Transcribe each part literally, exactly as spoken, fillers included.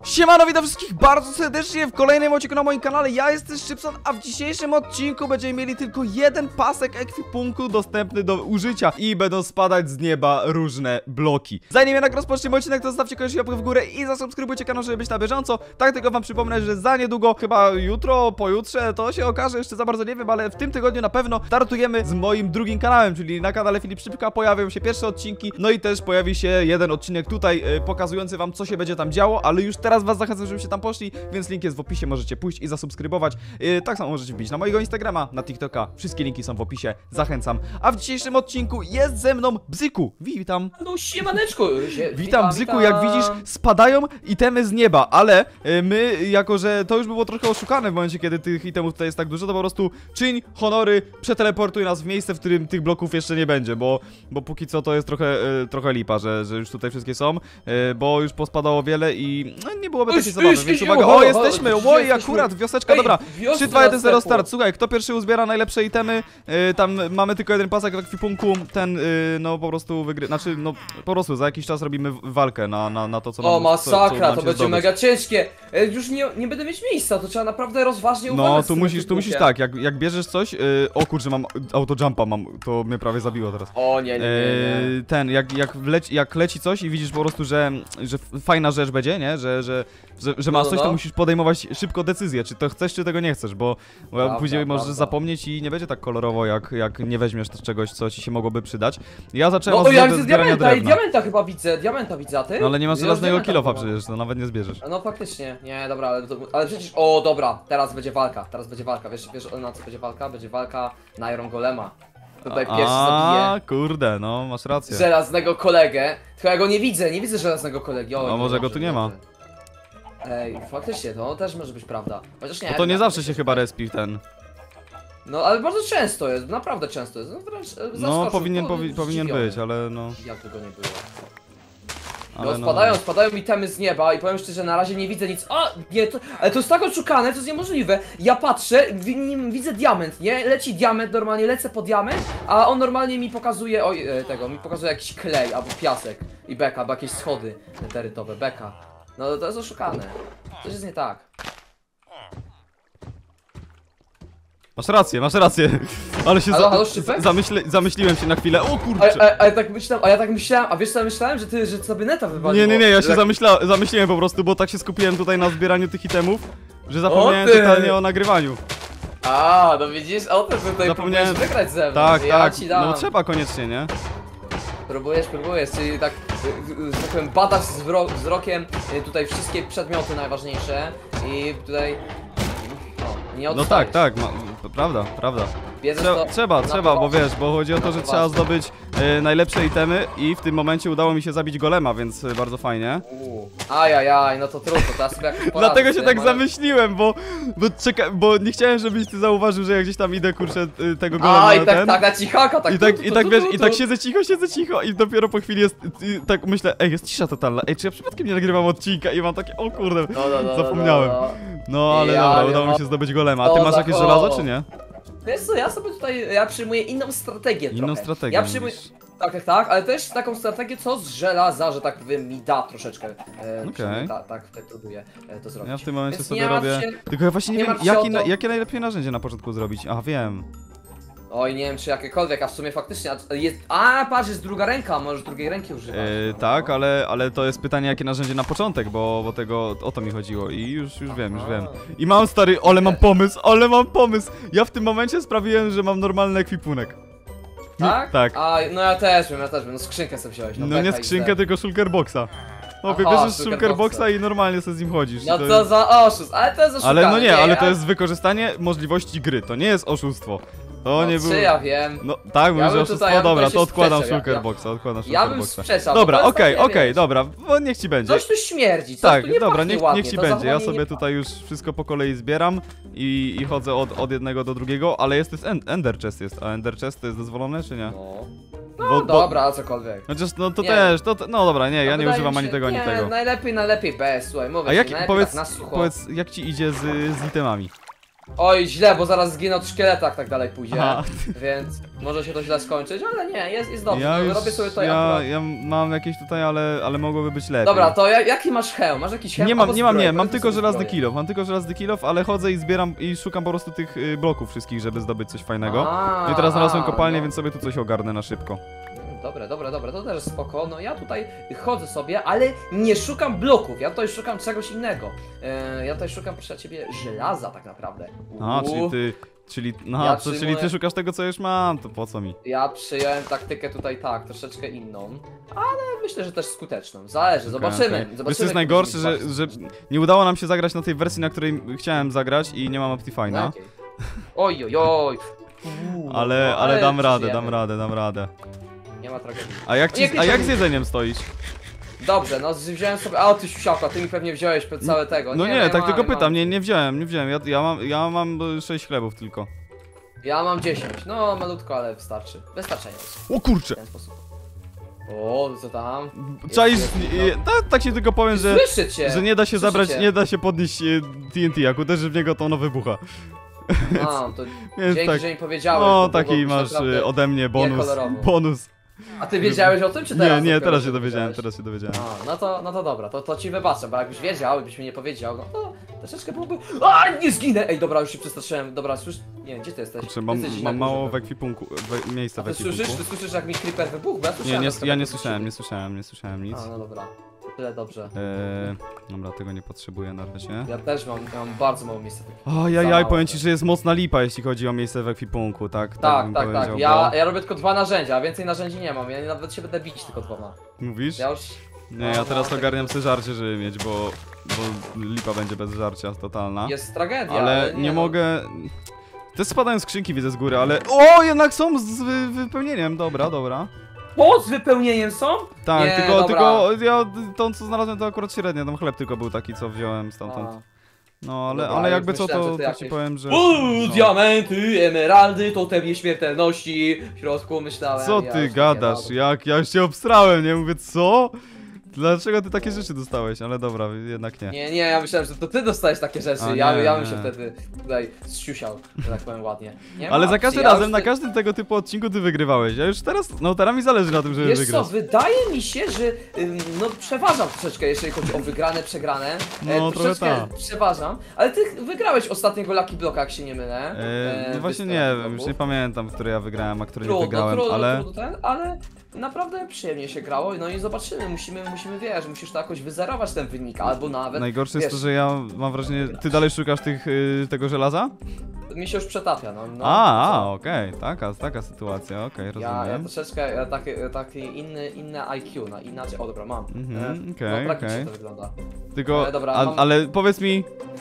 Siemano, witam wszystkich bardzo serdecznie w kolejnym odcinku na moim kanale. Ja jestem Szczypson, a w dzisiejszym odcinku będziemy mieli tylko jeden pasek ekwipunku dostępny do użycia i będą spadać z nieba różne bloki. Zanim jednak rozpoczniemy odcinek, to zostawcie koniecznie łapkę w górę i zasubskrybujcie kanał, żeby być na bieżąco. Tak tylko wam przypomnę, że za niedługo, chyba jutro, pojutrze, to się okaże, jeszcze za bardzo nie wiem, ale w tym tygodniu na pewno startujemy z moim drugim kanałem, czyli na kanale Filip Szczypka pojawią się pierwsze odcinki, no i też pojawi się jeden odcinek tutaj yy, pokazujący wam, co się będzie tam działo, ale już teraz was zachęcam, żebyście tam poszli, więc link jest w opisie, możecie pójść i zasubskrybować. Yy, tak samo możecie wbić na mojego Instagrama, na TikToka, wszystkie linki są w opisie, zachęcam. A w dzisiejszym odcinku jest ze mną Bzyku, witam. No siemaneczko. Witam, witam Bzyku, witam. Jak widzisz, spadają itemy z nieba, ale yy, my, jako że to już było trochę oszukane w momencie, kiedy tych itemów tutaj jest tak dużo, to po prostu czyń honory, przeteleportuj nas w miejsce, w którym tych bloków jeszcze nie będzie, bo, bo póki co to jest trochę, yy, trochę lipa, że, że już tutaj wszystkie są, yy, bo już pospadało wiele i no, nie byłoby takiej zabawy, więc uwaga, o, jesteśmy, oj, akurat, wioseczka, dobra, trzy, dwa, jeden, zero, start, słuchaj, kto pierwszy uzbiera najlepsze itemy, yy, tam mamy tylko jeden pasek w ekwipunku, ten, yy, no po prostu wygry, znaczy, no po prostu za jakiś czas robimy walkę na, na, na to, co nam, O, masakra, co, co nam to będzie zdobyć. mega ciężkie. E, Już nie, nie będę mieć miejsca, to trzeba naprawdę rozważnie uważać. No, z tu tym musisz, tu ekwipunkiem. musisz tak, jak, jak bierzesz coś, yy, o kurczę, mam autojumpa, mam, to mnie prawie zabiło teraz. O, nie, nie, nie, nie. Yy, ten, jak, jak, leci, jak leci coś i widzisz po prostu, że, że fajna rzecz będzie, nie? Że, że, że, że masz No, coś, no. to musisz podejmować szybko decyzję, czy to chcesz, czy tego nie chcesz, bo, bo Prawda, później możesz prawda. zapomnieć i nie będzie tak kolorowo, jak, jak nie weźmiesz też czegoś, co ci się mogłoby przydać. Ja zacząłem No, od ja zbie- widzę zbierania diamenta i drewna. diamenta chyba widzę, diamenta widzę, a ty? No ale nie masz Widzę żelaznego diamenta kilofa chyba. przecież, to nawet nie zbierzesz. No faktycznie, nie, dobra, ale, to, ale przecież, o dobra, teraz będzie walka, teraz będzie walka, wiesz, wiesz na co będzie walka? Będzie walka na Iron Golema. Tutaj pierwszy A, zabije kurde, no masz rację. żelaznego kolegę, tylko ja go nie widzę, nie widzę żelaznego kolegi. O, A może go tu nie ma? Ej, faktycznie, to też może być prawda. Chociaż nie. No to nie tak, zawsze myślę, się chyba respi ten. No ale bardzo często jest, naprawdę często jest. No, wręcz, e, No zaskoczył, powinien, to powi powinien zdziwiony. być, ale no. Jak tego nie było? Ale No no, spadają, spadają itemy z nieba i powiem szczerze, na razie nie widzę nic. A, nie, to, ale to jest tak oszukane, to jest niemożliwe. Ja patrzę, wi- nim widzę diament, nie? Leci diament, normalnie lecę po diament, a on normalnie mi pokazuje, oj, e, tego, mi pokazuje jakiś klej albo piasek i beka, albo jakieś schody neterytowe, beka. No to jest oszukane. Coś jest nie tak. Masz rację, masz rację. Ale się Halo, za halo, Szczypek? zamyśle zamyśliłem się na chwilę. O A, kurczę. a, a ja tak myślałem, a ja tak myślałem, a wiesz co ja myślałem, że ty, że sobie neta wywaliło. Nie, nie, nie, ja się tak... zamyśla zamyśliłem po prostu, bo tak się skupiłem tutaj na zbieraniu tych itemów, że zapomniałem O ty! totalnie o nagrywaniu. A, no widzisz, o tym tutaj Zapomniałem- próbujesz wygrać ze mną. Tak, ja tak. ci dam. No trzeba koniecznie, nie? Próbujesz, próbujesz, czyli tak, y, y, że tak powiem, badasz z wzro wzrokiem y, tutaj wszystkie przedmioty najważniejsze i tutaj, o, nie No odstajesz. tak, tak, ma, to prawda, prawda. Bierzesz Trzeba, to trzeba, na trzeba, bo poważnie. wiesz, bo chodzi o to, że Na trzeba poważnie. zdobyć e, najlepsze itemy i w tym momencie udało mi się zabić golema, więc e, bardzo fajnie. Uuu. Ajajaj, no to trudno, teraz sobie jakoś poradzę, Dlatego się nie? tak Ale- zamyśliłem, bo, bo, czeka, bo nie chciałem, żebyś ty zauważył, że ja gdzieś tam idę, kurczę, y, tego golema A, i na tak, ten. tak na cichaka, tak I tak, tu, i tu, tak tu, wiesz, tu, i tu. tak siedzę cicho, siedzę cicho i dopiero po chwili jest, i tak myślę, ej, jest cisza totalna, ej, czy ja przypadkiem nie nagrywam odcinka i mam takie, o kurde, No, no, no, no, zapomniałem. no, no. No ale Ja dobra, nie udało mi mam- się zdobyć golema, a ty To masz za jakieś koło. żelazo, czy nie? Wiesz co, ja sobie tutaj, ja przyjmuję inną strategię Inną trochę. strategię Ja przyjmuję, mówisz. tak, tak, tak, ale też taką strategię, co z żelaza, że tak powiem, mi da troszeczkę. E, Okej. tak, tak, tak próbuję e, to zrobić. Ja w tym momencie Więc sobie nie martw robię, się- tylko ja właśnie nie, nie wiem, martw się jaki, o na, to. jakie najlepiej narzędzie na początku zrobić, a wiem. Oj, nie wiem czy jakiekolwiek, a w sumie faktycznie, a jest, a patrz, jest druga ręka, możesz drugiej ręki używać. E, No. tak, ale, ale to jest pytanie, jakie narzędzie na początek, bo, bo tego, o to mi chodziło i już, już wiem, już Aha. wiem. I mam stary, ale mam pomysł, ale mam pomysł. Ja w tym momencie sprawiłem, że mam normalny ekwipunek. Tak? Tak. A, no ja też wiem, ja też wiem, no skrzynkę sobie wziąłeś. No beka nie i skrzynkę, zero. tylko shulkerboxa. Chłopie, Aha, bierzesz shulkerboxa. shulkerboxa i normalnie sobie z nim chodzisz. No i to co jest... za oszust, ale to jest oszukane. Ale no nie, ale to ja- jest wykorzystanie możliwości gry, to nie jest oszustwo. To no, nie czy było... ja wiem. No tak, mówisz, bym że oszustwo, tutaj- ja bym dobra, tutaj to się odkładam sprzeczał, ja- shulkerboxa, odkładam Ja bym shulkerboxa. sprzeczał. bo Dobra, to jest okej, takie, okej, wiesz, dobra, bo niech ci będzie. Coś tu śmierdzi, coś Tak, tu nie dobra, pachnie niech, ładnie, niech ci to będzie. Ja zachowanie sobie nie... tutaj już wszystko po kolei zbieram i, i chodzę od, od jednego do drugiego, ale jest, jest en, Ender Chest jest, a Ender Chest to jest dozwolone, czy nie? No, Bo- no bo- dobra, cokolwiek. Chociaż no to Nie. też, to, to, no dobra, nie, ja No, nie wydaje używam mi ani się- tego, ani nie, tego. najlepiej, najlepiej bez, słuchaj, mówię A ci, jak, najlepiej powiedz, tak na sucho. powiedz, jak ci idzie z, z itemami? Oj, źle, bo zaraz zginę od szkieleta, jak tak dalej pójdzie. Aha. Więc może się to źle skończyć, ale nie, jest, jest dobrze. Ja no, już, robię sobie to ja, akurat. ja mam jakieś tutaj, ale, ale mogłoby być lepiej. Dobra, to ja, jaki masz hełm? Masz jakiś hełm? Nie mam, Albo nie mam, zbroję, nie, mam powiedzmy tylko sobie żelazny zbroję. kilof, mam tylko żelazny kilof, ale chodzę i zbieram i szukam po prostu tych y, bloków wszystkich, żeby zdobyć coś fajnego. A, No i teraz znalazłem a, kopalnię, no. więc sobie tu coś ogarnę na szybko. Dobre, dobre, dobre, to też spoko. No ja tutaj chodzę sobie, ale nie szukam bloków, ja tutaj szukam czegoś innego. E, ja tutaj szukam, proszę ciebie, żelaza tak naprawdę. A, Uuu. czyli ty, czyli, no, Ja to, czyli przyjmuję- ty szukasz tego, co już mam, to po co mi? Ja przyjąłem taktykę tutaj tak, troszeczkę inną, ale myślę, że też skuteczną. Zależy, zobaczymy. Okej, okej. zobaczymy. Wiesz co jest jak najgorsze, że, będziemy że walczyć. nie udało nam się zagrać na tej wersji, na której chciałem zagrać i nie mam Na Optifine'a. jakiej? Oj, oj, oj. Uuu, Ale, no, ale dam radę, przeżyjemy. dam radę, dam radę. Nie ma tragedii. A jak, No ci, jak a jak z wiecie- jedzeniem stoisz? Dobrze, no wziąłem sobie. A ty siusiaka, ty mi pewnie wziąłeś całe tego. No nie, ja tak mam, tylko ja mam. pytam, nie, nie wziąłem, nie wziąłem, ja, ja mam, ja mam sześć chlebów tylko. Ja mam dziesięć. No malutko, ale wystarczy. Wystarczająco. O kurczę! W ten sposób. O, co tam? Czaisz, jest, nie- no. nie- tak, tak się tylko powiem, że, Słyszę cię! że nie da się Słyszę zabrać, cię. nie da się podnieść e, T N T, jak uderzy w niego, to ono wybucha. A, to Więc dzięki, tak, że mi powiedziałeś. no bo taki byłoby masz naprawdę- e, ode mnie bonus, niekolorowo. bonus. A ty wiedziałeś o tym, czy Nie, teraz? nie, dopiero teraz się się dowiedziałem, dowiedziałeś? teraz się dowiedziałem. A, no to, no to dobra, to, to ci wybaczę, bo jakbyś wiedział, byś mi nie powiedział, no to troszeczkę byłoby... A, nie zginę! Ej, dobra, już się przestraszyłem, dobra, słyszysz? Nie, gdzie ty jesteś? Kurczę, Ty mam, jesteś na mam górze mało w pewnie. ekwipunku, we, miejsca A w ty słyszysz, ekwipunku. ty słyszysz jak mi creeper wybuchł? Bo ja Nie, słyszałem, nie, że to ja nie tak słyszałem, nie słyszałem, nie słyszałem nic. A, no dobra, tyle dobrze. Eee, dobra, tego nie potrzebuję na razie. Ja też mam, ja mam bardzo mało miejsca. O, ja, Za ja mało powiem też. ci, że jest mocna lipa, jeśli chodzi o miejsce w ekwipunku, tak? Tak, bym tak, tak. powiedział, Ja, bo- ja robię tylko dwa narzędzia, a więcej narzędzi nie mam. Ja nawet się będę bić tylko dwoma. Mówisz? Ja już. Nie, ja teraz ogarniam sobie żarcie, żeby mieć, bo, bo lipa będzie bez żarcia totalna. Jest tragedia. Ale nie no. mogę... Te spadają skrzynki, widzę z góry, ale... O, jednak są z wy wypełnieniem, dobra, dobra. Po z wypełnieniem są? Tak, Nie, tylko, dobra. tylko ja to co znalazłem to akurat średnio, tam chleb tylko był taki, co wziąłem stamtąd. A. No, ale, Dobra, ale już jakby co, myślałem, to, że ty to ci jakieś- powiem, że... Uuu, no. diamenty, emeraldy, totem nieśmiertelności. W środku myślałem. Co ja ty już gadasz? takie, Jak? Ja już się obstrałem, nie? Mówię, co? Dlaczego ty takie rzeczy dostałeś? Ale dobra, jednak nie. Nie, nie, ja myślałem, że to ty dostałeś takie rzeczy. A, ja, nie, ja bym nie. się wtedy tutaj zsiusiał, że tak powiem ładnie. Nie Ale ma za opcji, każdym ja razem, już na te- każdym tego typu odcinku ty wygrywałeś. Ja już teraz, no teraz mi zależy na tym, żeby Wiesz wygrać. co, wydaje mi się, że ym, no przeważam troszeczkę, jeżeli chodzi o wygrane, przegrane. No, E, trochę troszeczkę tak. przeważam, ale ty wygrałeś ostatniego Lucky Blocka, jak się nie mylę. Eee, E, no właśnie występ nie wiem, bloków. już nie pamiętam, w której ja wygrałem, a który nie Trudno, wygrałem, trudno, ale... trudno ten, ale naprawdę przyjemnie się grało, no i zobaczymy, musimy, musimy, wiesz, musisz to jakoś wyzerować ten wynik, albo nawet, Najgorsze jest wiesz, to, że ja mam wrażenie, ty dalej szukasz tych, y, tego żelaza? mi się już przetapia, no. no A, a, co? okej, taka, taka sytuacja, okej, Ja, ja rozumiem. troszeczkę, ja taki, taki inny, inne I Q, no inaczej, o dobra, mam. Mhm, E, okej, no, tragicznie okej. to wygląda. Tylko, ale dobra, a, mam- ale powiedz mi...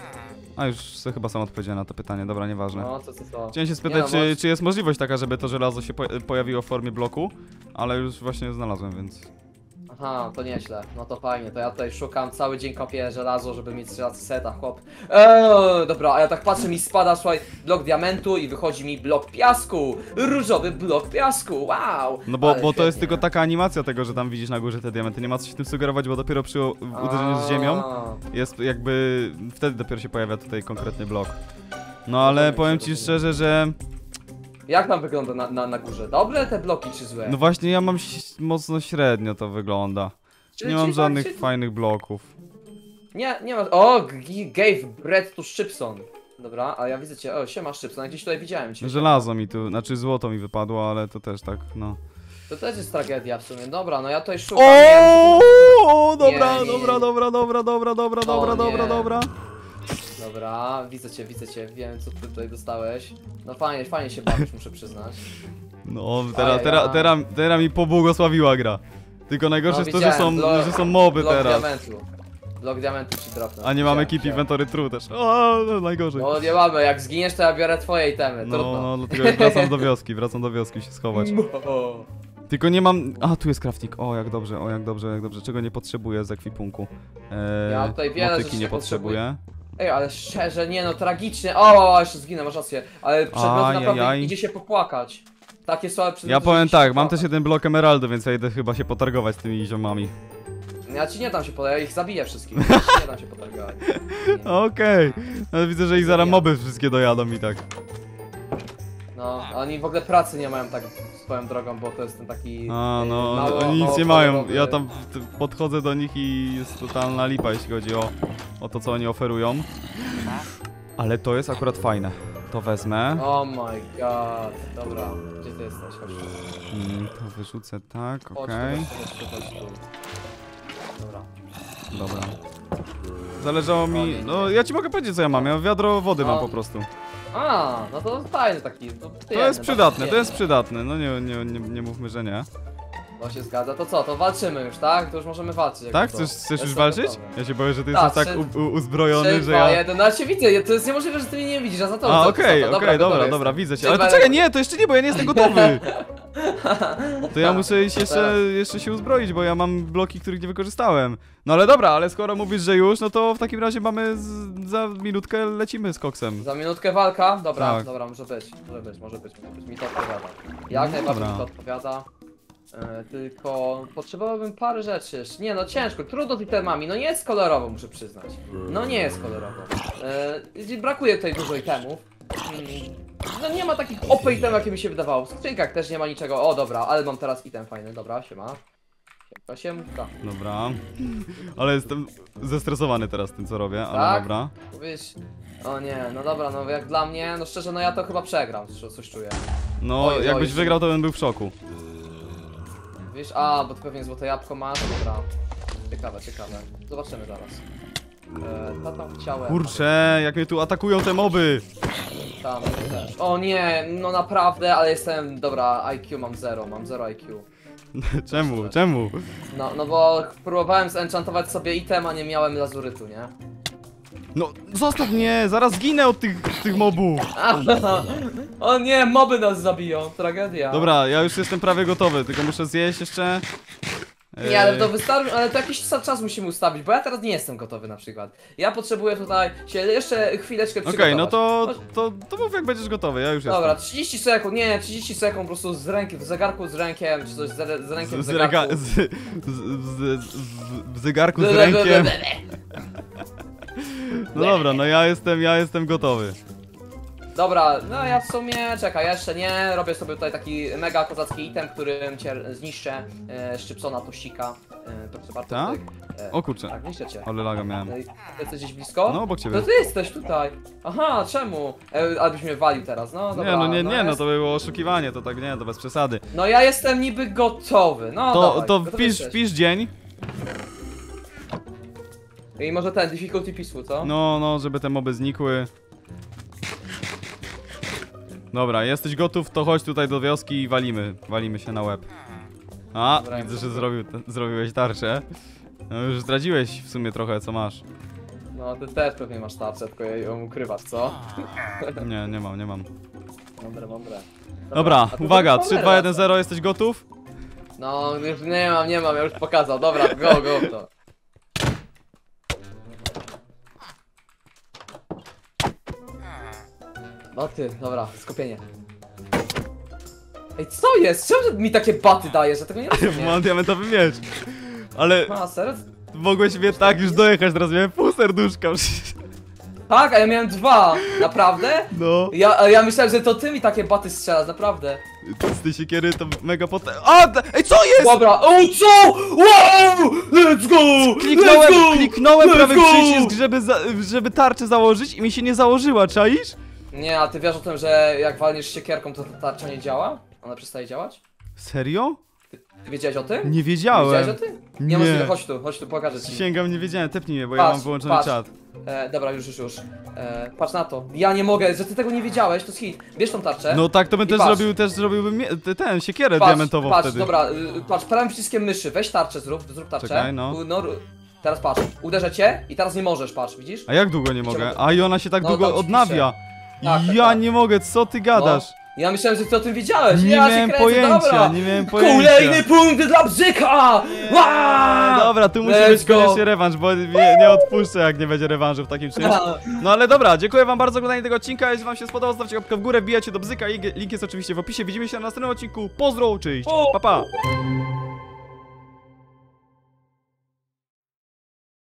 A już sobie chyba sam odpowiedziałem na to pytanie, dobra, nieważne. No, co, co, co. Chciałem się Nie spytać, no, czy, możesz- czy jest możliwość taka, żeby to żelazo się po pojawiło w formie bloku, ale już właśnie znalazłem, więc... Aha, to nieźle, no to fajnie, to ja tutaj szukam, cały dzień kopię żelazo, żeby mieć żelazo seta, chłop. Eee, dobra, a ja tak patrzę, mi spada, słuchaj, blok diamentu i wychodzi mi blok piasku, różowy blok piasku, wow! No bo, Ale bo to jest świetnie. tylko taka animacja tego, że tam widzisz na górze te diamenty, nie ma co się tym sugerować, bo dopiero przy u- uderzeniu z ziemią A, jest jakby... wtedy dopiero się pojawia tutaj konkretny blok. No ale Rozumiem, powiem ci rozumiem. szczerze, że... Jak tam wygląda na, na, na górze? Dobre te bloki czy złe? No właśnie ja mam ś- mocno średnio to wygląda. Czyli- Nie mam czyli żadnych tak, czyli- fajnych bloków. Nie, nie ma. O, g- gave bread to Szczypson. Dobra, a ja widzę cię. O, siema Szczypson, gdzieś tutaj widziałem cię. Żelazo mi tu, znaczy złoto mi wypadło, ale to też tak, no. To też jest tragedia w sumie. Dobra, no ja tutaj szukam. nie wiem, O, dobra, Nie, nie, nie. dobra, dobra, dobra, dobra, dobra, O, dobra, dobra, nie. dobra. Dobra, widzę cię, widzę cię, wiem co ty tutaj dostałeś. No fajnie, fajnie się bawisz, muszę przyznać. No, teraz, Ajajaj. teraz, teraz, teraz mi pobłogosławiła gra. Tylko najgorsze No, jest to, że są, widziałem, blok- że są moby Blok teraz. diamentu. Blok diamentu ci dropnął. A nie mamy Wziąłem, keep wziąłem. inventory true też. O, no, najgorzej. No nie mamy, jak zginiesz to ja biorę twoje itemy, No, trudno. no, dlatego wracam do wioski, wracam do wioski się schować. No. Tylko nie mam... A, tu jest crafting. O, jak dobrze, o, jak dobrze, jak dobrze. Czego nie potrzebuję z ekwipunku? Eee, Ja tutaj wiele motyki rzeczy nie nie potrzebuję. Ej, ale szczerze, nie no, tragicznie. O, o, jeszcze zginę, masz rację. Ale przedmioty Aj, naprawdę aj, aj. idzie się popłakać. Takie słabe przedmioty. Ja że powiem idzie się tak, mam popłakać. też jeden blok emeraldu, więc ja idę chyba się potargować z tymi ziomami. Ja ci nie dam się potargać, ja ich zabiję wszystkich. Ja ci nie dam się potargać. Nie, Okej. No, widzę, że ich zaraz moby wszystkie dojadą i tak. No, oni w ogóle pracy nie mają tak swoją drogą, bo to jest ten taki... A, yy, no, mało, oni nic mało nie mają. kolorowy. Ja tam t- podchodzę do nich i jest totalna lipa, jeśli chodzi o, o to, co oni oferują. Ale to jest akurat fajne. To wezmę. Oh my god. Dobra, gdzie ty jesteś? Chodź tu. Mm, to wyrzucę tak, Chodź okej. tu, chodź tu, chodź tu. Dobra. Dobra. Zależało mi... No, ja ci mogę powiedzieć, co ja mam. Ja wiadro wody mam No. po prostu. A, no to fajny taki. To, To jest przydatne, to jest przydatne. No nie, nie, nie, nie mówmy, że nie. To się zgadza. To co, to walczymy już, tak? To już możemy walczyć. jakby Tak? to. Chcesz, chcesz już Jestem walczyć? gotowy. Ja się boję, że ty Tak, jesteś tak trzy- u, u, uzbrojony, trzy, że dwa, ja... jeden. No ja cię widzę, to jest niemożliwe, że ty mnie nie widzisz, a za to A, za- okej, za to. okej, dobra, gotowy dobra, jestem. widzę cię. Trzy, Ale to dwa, czekaj, jeden. nie, to jeszcze nie, bo ja nie jestem gotowy. To ja muszę iść jeszcze, jeszcze się uzbroić, bo ja mam bloki, których nie wykorzystałem. No ale dobra, ale skoro mówisz, że już, no to w takim razie mamy z, za minutkę lecimy z koksem. Za minutkę walka? Dobra, Tak. dobra, może być, może być, może być, może być. Mi to odpowiada. Jak No najbardziej dobra. mi to odpowiada. E, tylko potrzebowałbym parę rzeczy jeszcze. Nie no, ciężko, trudno z itemami. No nie jest kolorowo, muszę przyznać. No nie jest kolorowo. E, brakuje tutaj dużo itemów. Mm, No nie ma takich O P itemów, jakie mi się wydawało. W skrzynkach też nie ma niczego. O dobra, ale mam teraz item fajny. Dobra, siema. Siemka, siemka. Dobra. Ale jestem zestresowany teraz tym, co robię, ale Tak? dobra. Mówisz... O nie, no dobra, no jak dla mnie, no szczerze, no ja to chyba przegram, coś, coś czuję. No, Oj, jakbyś oj. wygrał, to bym był w szoku. Wiesz, a, bo ty pewnie złote jabłko masz, dobra. Ciekawe, ciekawe. Zobaczymy zaraz. E, to tam chciałem. Kurczę, jak mnie tu atakują te moby. Tam też. O nie, no naprawdę, ale jestem, dobra, I Q mam zero, mam zero I Q. Czemu, czemu? No, no bo próbowałem zenchantować sobie item, a nie miałem lazurytu, nie? No, zostaw mnie, zaraz zginę od tych, tych mobów. A, o nie, moby nas zabiją, tragedia. Dobra, ja już jestem prawie gotowy, tylko muszę zjeść jeszcze. Nie, ale Eee, to wystarczy, ale to jakiś czas musimy ustawić, bo ja teraz nie jestem gotowy na przykład. Ja potrzebuję tutaj się jeszcze chwileczkę Okej, przygotować. no to, to, to mów jak będziesz gotowy, ja już Dobra, jestem. trzydzieści sekund, nie, trzydzieści sekund po prostu z ręki, w zegarku z rękiem, czy coś z, z rękiem w Z, z, rega, zegarku. z, z, z, z, w zegarku z rękiem. No dobra, no ja jestem, ja jestem gotowy. Dobra, no ja w sumie, czekaj, jeszcze nie, robię sobie tutaj taki mega kozacki item, którym cię zniszczę, e, Szczypsona Tościka, e, proszę bardzo. Tak? tutaj, e, O kurczę, Tak, niszczę cię. ale laga miałem. E, Jesteś gdzieś blisko? No obok ciebie. To ty jesteś tutaj. Aha, czemu? E, abyś mnie walił teraz, no dobra. Nie, no nie, nie, no jest- to by było oszukiwanie, to tak nie, to bez przesady. No ja jestem niby gotowy, no To, dawaj, to gotowy wpisz, jesteś. wpisz dzień. I może ten, difficulty peaceful, co? No, no, żeby te moby znikły. Dobra, jesteś gotów, to chodź tutaj do wioski i walimy. Walimy się na łeb. A, Dobra, widzę, ja że muszę- zrobił, zrobiłeś tarczę. No już zdradziłeś w sumie trochę, co masz. No ty też pewnie masz tarczę, tylko ją ukrywasz, co? Nie, nie mam, nie mam. Mądre, mądre. Dobra, a to uwaga, to trzy, dwa, cholera, jeden, co? zero, jesteś gotów? No już nie mam, nie mam, ja już pokazał, dobra, go, go w to. No ty, dobra, skupienie. Ej, co jest? Czemu mi takie baty dajesz? Ja tego nie rozumiem. Mam diamentowy miecz. Ale A, serio? mogłeś mnie tak już dojechać, teraz miałem pół serduszka. Tak, a ja miałem dwa, naprawdę? No, Ja, a ja myślałem, że to ty mi takie baty strzelasz, naprawdę. z tej siekiery to mega potem. A, da- ej, co jest? Dobra, o co? Wow! Let's go! Let's Kliknąłem, go! kliknąłem Let's prawy go! przycisk, żeby, za, żeby tarczę założyć i mi się nie założyła, czaisz? Nie, a ty wiesz o tym, że jak walniesz siekierką, to ta tarcza nie działa? Ona przestaje działać? Serio? Ty wiedziałeś o tym? Nie Wiedziałeś o wiedziałem. tym? Nie. Nie możliwe, chodź tu, chodź tu, pokażę ci. Sięgam, nie wiedziałem, tepnij mnie, bo ja Patrz, mam wyłączony patrz. czat. E, dobra, już, już, już. E, patrz na to. Ja nie mogę, że ty tego nie wiedziałeś, to jest hit. Bierz tą tarczę. No tak, to bym I też patrz. zrobił, też zrobiłbym mie- te- ten, siekierę patrz, diamentową patrz, wtedy. dobra, y, patrz, prawym przyciskiem myszy, weź tarczę, zrób, zrób tarczę. Czekaj, no. U, no. Teraz patrz, uderzę cię i teraz nie możesz, patrz, widzisz? A jak długo nie mogę? mogę. A i ona się tak No, długo to ci odnawia. Tak, tak, Ja tak. nie mogę, co ty gadasz? Ja myślałem, że ty o tym wiedziałeś. Nie ja się miałem kręcę, pojęcia, dobra. nie miałem pojęcia. Kolejny punkt dla Bzyka! Wow! Dobra, tu musi Let's być go. koniecznie rewanż, bo nie, nie odpuszczę, jak nie będzie rewanżu w takim czymś. No ale dobra, dziękuję wam bardzo za oglądanie tego odcinka. Jeśli wam się spodobał, zostawcie łapkę w górę, wbijajcie do Bzyka. Link link jest oczywiście w opisie. Widzimy się na następnym odcinku. Pozdro, cześć, pa pa!